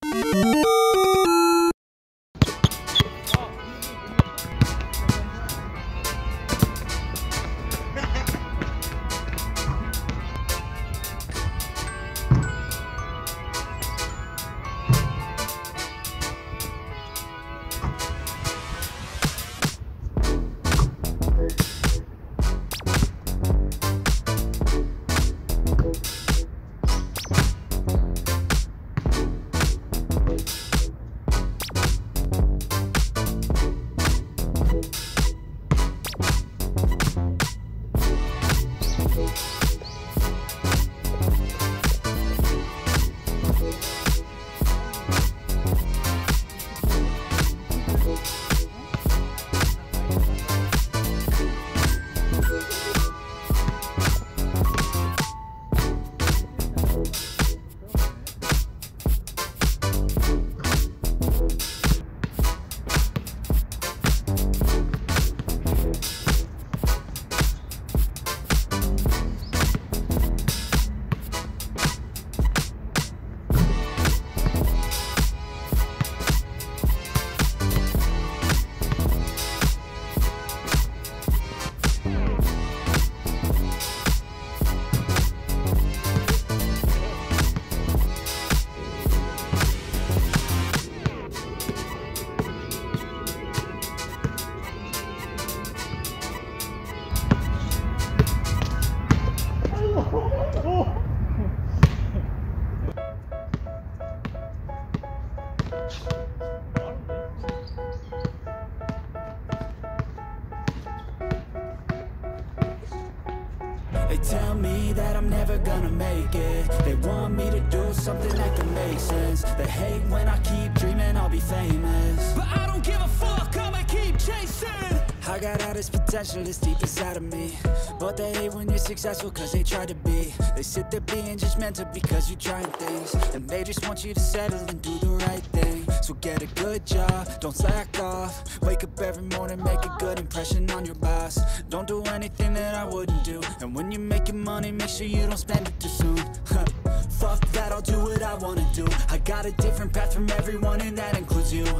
They tell me that I'm never gonna make it. They want me to do something that can make sense. They hate when I keep dreaming I'll be famous, but I don't give a fuck, I'ma keep chasing. I got all this potential that's deep inside of me, but they hate when you're successful cause they try to be. They sit there being judgmental because you're trying things, and they just want you to settle and do the right thing. So get a good job, don't slack off. Wake up every morning, make a good impression on your boss. Don't do anything that I wouldn't do, and when you're making money, make sure you don't spend it too soon. Fuck that, I'll do what I wanna do. I got a different path from everyone, and that includes you.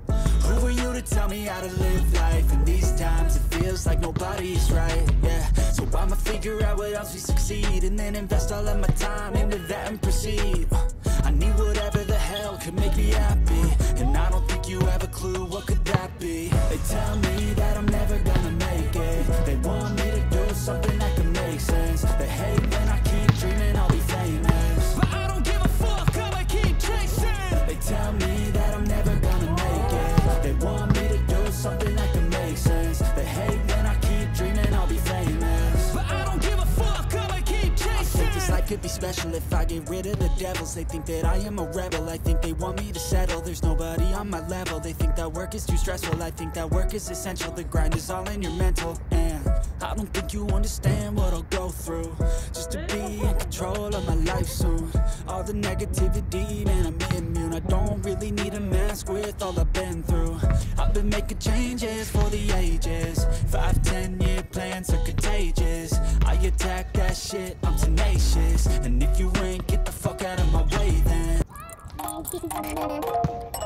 Who are you to tell me how to live life? In these times it feels like nobody is right, yeah. So I'ma figure out what else we succeed, and then invest all of my time into that and proceed. I need whatever the hell could make me happy, and I don't think you have a clue what could that be. They tell me that I'm never gonna make it. They want me to do something that can make sense. They hate when I keep dreaming I'll be famous, but I don't give a fuck, I'ma keep chasing. They tell me that I'm never gonna make it. They want me to do something that can make sense. They hate when I keep dreaming I'll be famous, but I don't give a fuck, I'ma keep chasing. I think this life could be special if I get rid of the devils. They think that I am a rebel, I think they want me to settle. There's nobody on my level, they think that work is too stressful. I think that work is essential, the grind is all in your mental. And I don't think you understand what I'll go through just to be in control of my life soon. All the negativity, man, I'm immune. I don't really need a mask with all I've been through. I've been making changes for the ages. 5-10 year plans are contagious. I attack that shit, I'm tenacious. And if you ain't, get the fuck out of my way then.